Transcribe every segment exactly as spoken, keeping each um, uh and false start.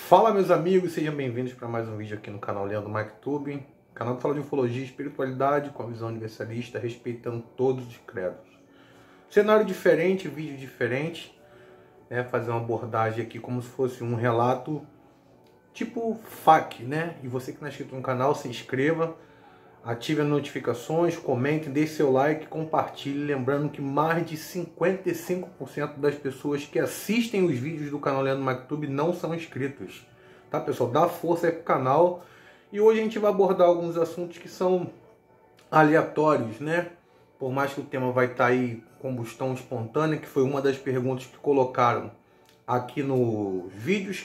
Fala, meus amigos, sejam bem-vindos para mais um vídeo aqui no canal Leandro MacTube, canal que fala de ufologia e espiritualidade com a visão universalista, respeitando todos os credos. Cenário diferente, vídeo diferente, né? Fazer uma abordagem aqui como se fosse um relato tipo F A Q, né? E você que não é inscrito no canal, se inscreva, ative as notificações, comente, deixe seu like, compartilhe. Lembrando que mais de cinquenta e cinco por cento das pessoas que assistem os vídeos do canal Leandro MacTube não são inscritos. Tá, pessoal? Dá força aí pro canal. E hoje a gente vai abordar alguns assuntos que são aleatórios, né? Por mais que o tema vai estar aí, combustão espontânea, que foi uma das perguntas que colocaram aqui nos vídeos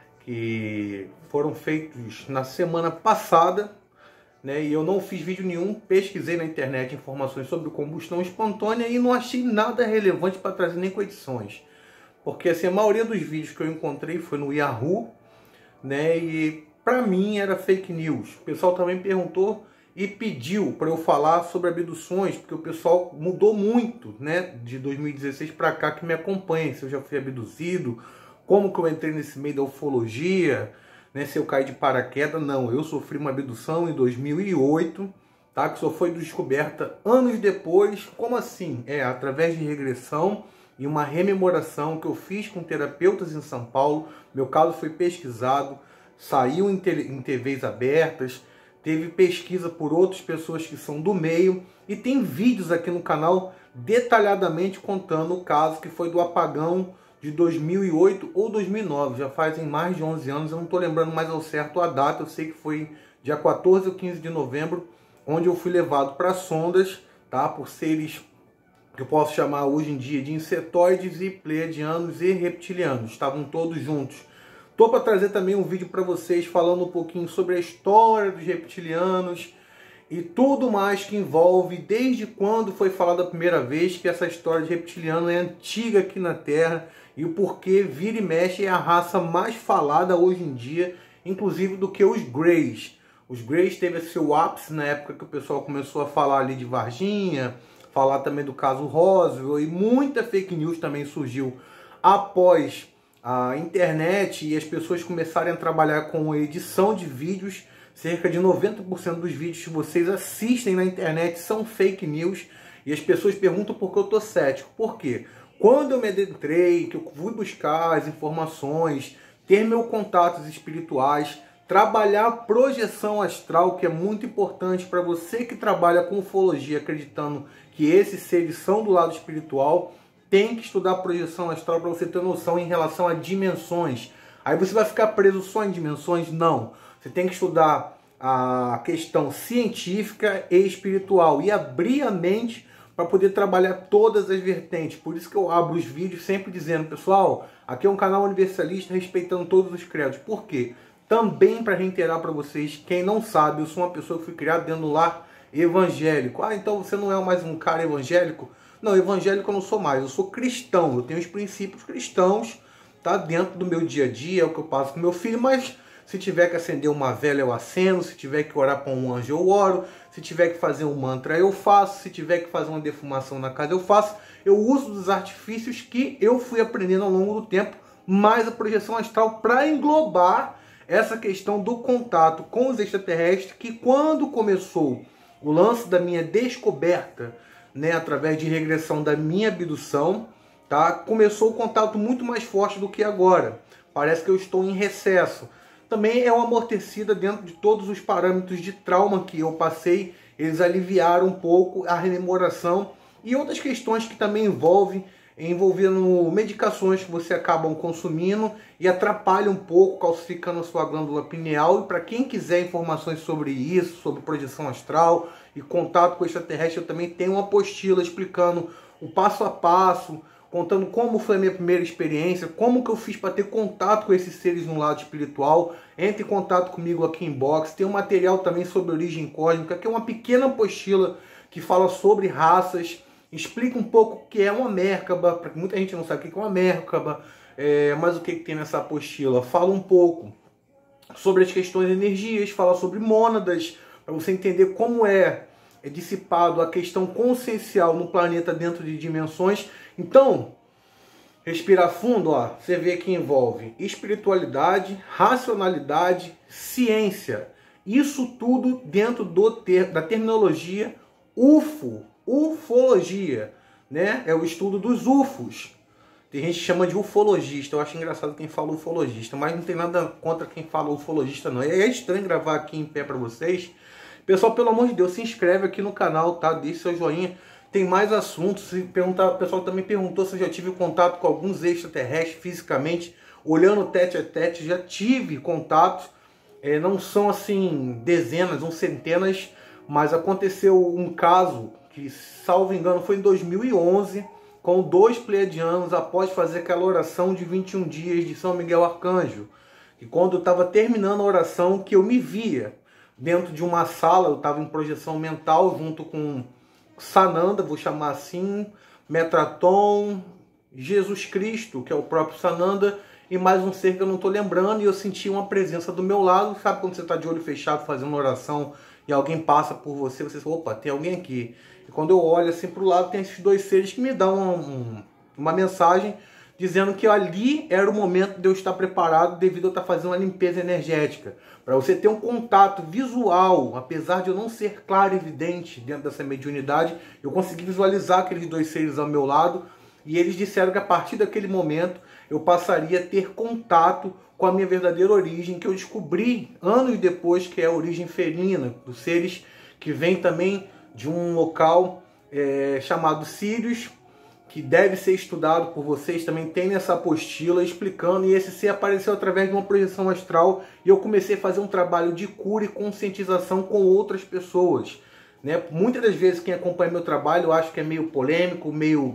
que foram feitos na semana passada, né? E eu não fiz vídeo nenhum, pesquisei na internet informações sobre combustão espontânea e não achei nada relevante para trazer nem com edições. Porque assim, a maioria dos vídeos que eu encontrei foi no Yahoo, né? E para mim era fake news. O pessoal também perguntou e pediu para eu falar sobre abduções, porque o pessoal mudou muito, né? De dois mil e dezesseis para cá que me acompanha, se eu já fui abduzido, como que eu entrei nesse meio da ufologia, né, se eu caí de paraquedas. Não, eu sofri uma abdução em dois mil e oito, tá, que só foi descoberta anos depois. Como assim? É, através de regressão e uma rememoração que eu fiz com terapeutas em São Paulo. Meu caso foi pesquisado, saiu em, em T Vs abertas, teve pesquisa por outras pessoas que são do meio, e tem vídeos aqui no canal detalhadamente contando o caso que foi do apagão de dois mil e oito ou dois mil e nove, já fazem mais de onze anos, eu não estou lembrando mais ao certo a data, eu sei que foi dia quatorze ou quinze de novembro, onde eu fui levado para sondas, tá, por seres que eu posso chamar hoje em dia de insetoides e pleiadianos e reptilianos, estavam todos juntos. Estou para trazer também um vídeo para vocês falando um pouquinho sobre a história dos reptilianos e tudo mais que envolve, desde quando foi falado a primeira vez que essa história de reptiliano é antiga aqui na Terra, e o porquê vira e mexe é a raça mais falada hoje em dia, inclusive do que os Greys. Os Greys teve seu ápice na época que o pessoal começou a falar ali de Varginha, falar também do caso Roswell, e muita fake news também surgiu após a internet e as pessoas começarem a trabalhar com edição de vídeos. Cerca de noventa por cento dos vídeos que vocês assistem na internet são fake news, e as pessoas perguntam por que eu tô cético. Por quê? Quando eu me adentrei, que eu fui buscar as informações, ter meus contatos espirituais, trabalhar a projeção astral, que é muito importante para você que trabalha com ufologia, acreditando que esses seres são do lado espiritual, tem que estudar projeção astral para você ter noção em relação a dimensões. Aí você vai ficar preso só em dimensões? Não. Você tem que estudar a questão científica e espiritual e abrir a mente para poder trabalhar todas as vertentes. Por isso que eu abro os vídeos sempre dizendo, pessoal, aqui é um canal universalista respeitando todos os credos. Por quê? Também para reiterar para vocês, quem não sabe, eu sou uma pessoa que fui criada dentro do lar evangélico. Ah, então você não é mais um cara evangélico? Não, evangélico eu não sou mais, eu sou cristão. Eu tenho os princípios cristãos, tá, dentro do meu dia a dia, é o que eu passo com meu filho, mas se tiver que acender uma vela, eu acendo. Se tiver que orar para um anjo, eu oro. Se tiver que fazer um mantra, eu faço. Se tiver que fazer uma defumação na casa, eu faço. Eu uso dos artifícios que eu fui aprendendo ao longo do tempo, mais a projeção astral para englobar essa questão do contato com os extraterrestres, que quando começou o lance da minha descoberta, né, através de regressão da minha abdução, tá, começou o contato muito mais forte do que agora. Parece que eu estou em recesso. Também é uma amortecida dentro de todos os parâmetros de trauma que eu passei. Eles aliviaram um pouco a rememoração e outras questões que também envolvem, envolvendo medicações que você acabam consumindo e atrapalham um pouco, calcificando a sua glândula pineal. E para quem quiser informações sobre isso, sobre projeção astral e contato com extraterrestre, eu também tenho uma apostila explicando o passo a passo, contando como foi a minha primeira experiência, como que eu fiz para ter contato com esses seres no lado espiritual. Entre em contato comigo aqui em box. Tem um material também sobre origem cósmica, que é uma pequena apostila que fala sobre raças, explica um pouco o que é uma Merkaba, porque muita gente não sabe o que é uma Merkaba, é, mas o que tem nessa apostila? Fala um pouco sobre as questões de energias, fala sobre mônadas, para você entender como é é dissipado a questão consciencial no planeta dentro de dimensões. Então, Respirar fundo, ó, você vê que envolve espiritualidade, racionalidade, ciência. Isso tudo dentro do ter, da terminologia U F O, ufologia, né? É o estudo dos U F Os. Tem gente que chama de ufologista. Eu acho engraçado quem fala ufologista, mas não tem nada contra quem fala ufologista, não. É estranho gravar aqui em pé para vocês. Pessoal, pelo amor de Deus, se inscreve aqui no canal, tá? Deixe seu joinha. Tem mais assuntos. Se perguntar, o pessoal também perguntou se eu já tive contato com alguns extraterrestres fisicamente, olhando tete a tete. Já tive contatos. É, não são assim dezenas ou centenas, mas aconteceu um caso que, salvo engano, foi em dois mil e onze, com dois pleiadianos, após fazer aquela oração de vinte e um dias de São Miguel Arcanjo. E quando eu estava terminando a oração, que eu me via dentro de uma sala, eu estava em projeção mental junto com Sananda, vou chamar assim, Metatron, Jesus Cristo, que é o próprio Sananda, e mais um ser que eu não estou lembrando, e eu senti uma presença do meu lado. Sabe quando você está de olho fechado fazendo oração e alguém passa por você, você fala, opa, tem alguém aqui. E quando eu olho assim para o lado, tem esses dois seres que me dão um, um, uma mensagem dizendo que ali era o momento de eu estar preparado devido a eu estar fazendo uma limpeza energética. Para você ter um contato visual, apesar de eu não ser claro e evidente dentro dessa mediunidade, eu consegui visualizar aqueles dois seres ao meu lado, e eles disseram que a partir daquele momento eu passaria a ter contato com a minha verdadeira origem, que eu descobri anos depois, que é a origem felina, dos seres que vêm também de um local é, chamado Sírios, que deve ser estudado por vocês. Também tem nessa apostila explicando, e esse ser apareceu através de uma projeção astral, e eu comecei a fazer um trabalho de cura e conscientização com outras pessoas, né? Muitas das vezes quem acompanha meu trabalho, eu acho que é meio polêmico, meio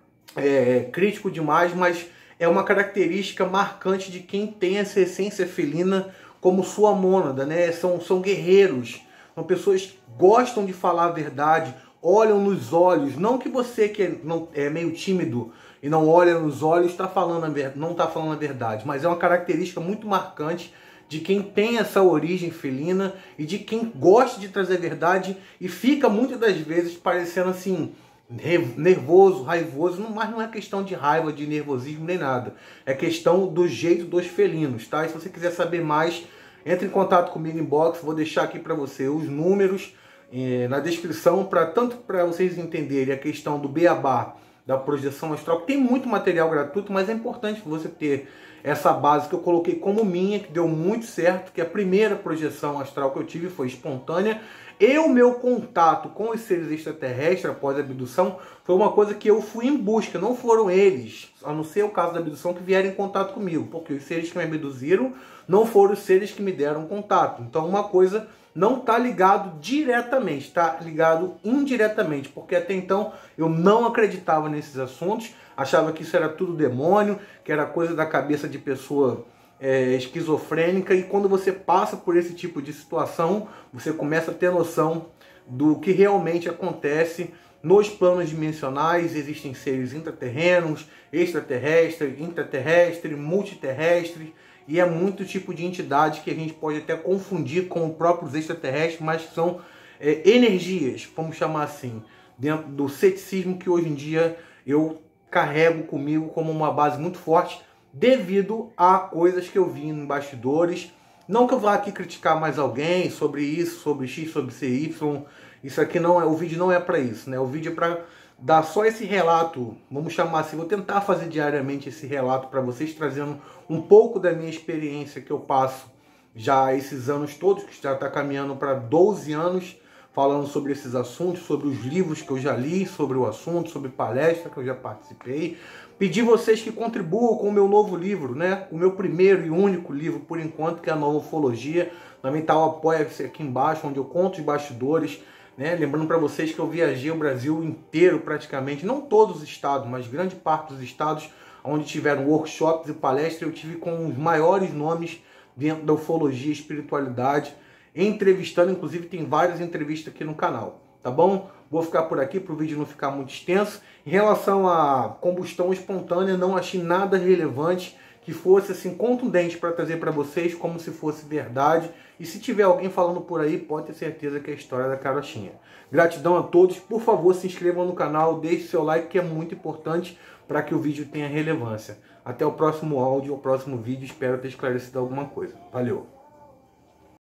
é, crítico demais, mas é uma característica marcante de quem tem essa essência felina como sua mônada, né? São, são guerreiros, são pessoas que gostam de falar a verdade, olham nos olhos. Não que você que é, não, é meio tímido e não olha nos olhos está falando a ver, não está falando a verdade, mas é uma característica muito marcante de quem tem essa origem felina e de quem gosta de trazer a verdade, e fica muitas das vezes parecendo assim nervoso, raivoso, mas não é questão de raiva, de nervosismo nem nada. É questão do jeito dos felinos, tá? E se você quiser saber mais, entre em contato comigo em inbox, vou deixar aqui para você os números eh, na descrição, para tanto para vocês entenderem a questão do beabá, da projeção astral, que tem muito material gratuito, mas é importante você ter essa base que eu coloquei como minha, que deu muito certo, que a primeira projeção astral que eu tive foi espontânea. E o meu contato com os seres extraterrestres após a abdução foi uma coisa que eu fui em busca. Não foram eles, a não ser o caso da abdução, que vieram em contato comigo. Porque os seres que me abduziram não foram os seres que me deram contato. Então uma coisa não está ligado diretamente, está ligado indiretamente. Porque até então eu não acreditava nesses assuntos. Achava que isso era tudo demônio, que era coisa da cabeça de pessoa É, esquizofrênica, e quando você passa por esse tipo de situação, você começa a ter noção do que realmente acontece nos planos dimensionais. Existem seres intraterrenos, extraterrestres, intraterrestres, multiterrestres, e é muito tipo de entidade que a gente pode até confundir com os próprios extraterrestres, mas são é, energias, vamos chamar assim, dentro do ceticismo que hoje em dia eu carrego comigo como uma base muito forte, devido a coisas que eu vi em bastidores. Não que eu vá aqui criticar mais alguém sobre isso, sobre X, sobre C Y. Isso aqui não é, o vídeo não é para isso, né? O vídeo é para dar só esse relato, vamos chamar assim, vou tentar fazer diariamente esse relato para vocês, trazendo um pouco da minha experiência que eu passo já esses anos todos, que já está caminhando para doze anos, falando sobre esses assuntos, sobre os livros que eu já li sobre o assunto, sobre palestra que eu já participei. Pedir vocês que contribuam com o meu novo livro, né? O meu primeiro e único livro, por enquanto, que é a Nova Ufologia. Também está o Apoia-se aqui embaixo, onde eu conto os bastidores, né? Lembrando para vocês que eu viajei o Brasil inteiro praticamente, não todos os estados, mas grande parte dos estados onde tiveram workshops e palestras. Eu tive com os maiores nomes dentro da ufologia e espiritualidade, entrevistando, inclusive tem várias entrevistas aqui no canal, tá bom? Vou ficar por aqui para o vídeo não ficar muito extenso. Em relação à combustão espontânea, não achei nada relevante que fosse assim contundente para trazer para vocês como se fosse verdade. E se tiver alguém falando por aí, pode ter certeza que é a história da carochinha. Gratidão a todos. Por favor, se inscrevam no canal, deixe seu like, que é muito importante para que o vídeo tenha relevância. Até o próximo áudio, o próximo vídeo, espero ter esclarecido alguma coisa. Valeu!